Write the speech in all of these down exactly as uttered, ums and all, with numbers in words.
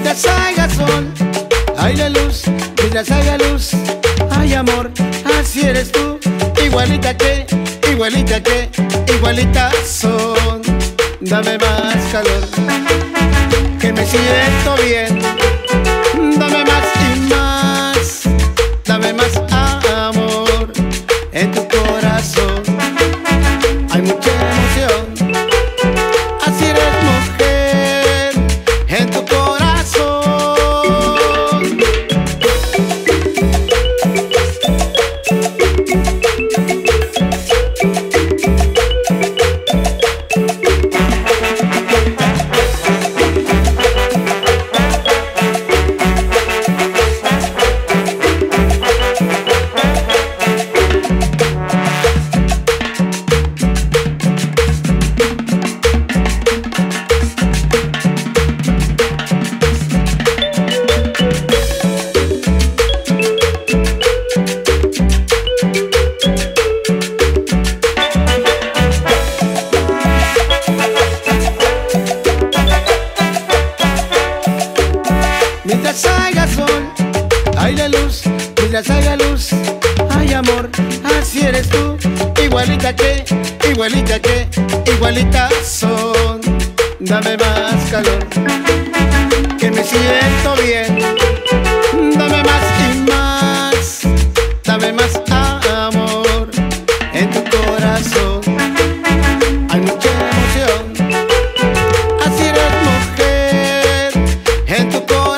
Mientras haya sol, hay la luz. Mientras haya luz, hay amor. Así eres tú, igualita que, igualita que, igualita son. Dame más calor, que me siento bien. Dame más y más, dame más amor. En tu corazón hay mucha emoción. Así eres mujer, en tu corazón. Mientras haya sol, hay la luz. Mientras haya luz, hay amor. Así eres tú, igualita que, igualita que, igualita son. Dame más calor, que me siento bien. Dame más y más, dame más amor. En tu corazón hay mucha emoción. Así eres mujer, en tu corazón.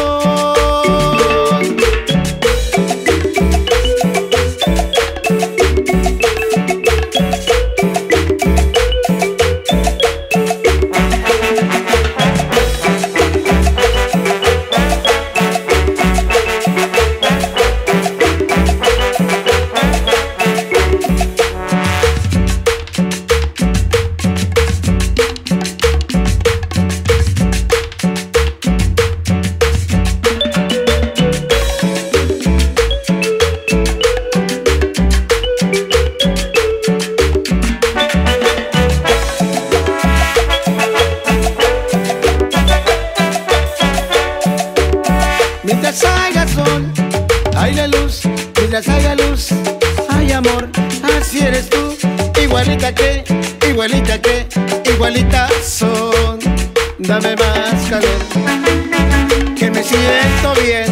Mientras haya sol, hay la luz. Mientras haya luz, hay amor. Así eres tú, igualita que, igualita que, igualita son. Dame más calor, que me siento bien.